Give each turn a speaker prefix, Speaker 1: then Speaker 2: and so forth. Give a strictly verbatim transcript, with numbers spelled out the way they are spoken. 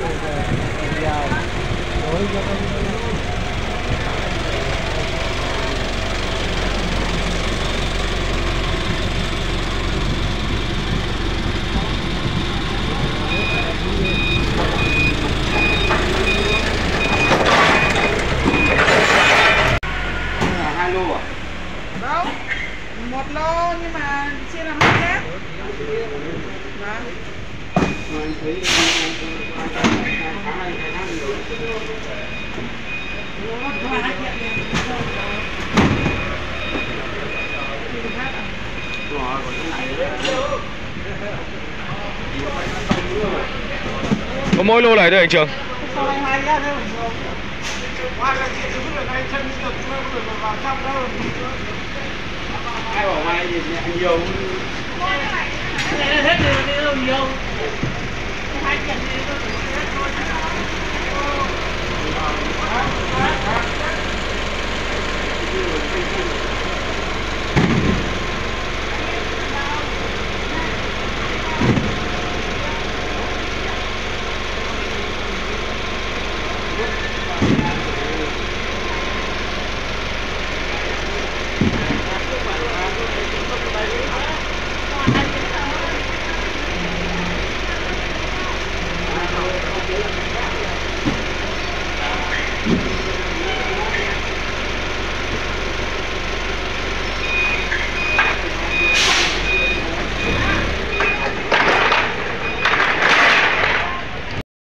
Speaker 1: Đâu? Một lô nhưng mà chia làm hai két. Vâng.
Speaker 2: Có mỗi lô này thôi anh Trường.
Speaker 3: Ai bảo mai thì nhiều.
Speaker 1: Hết rồi, nhiều. Hai kiện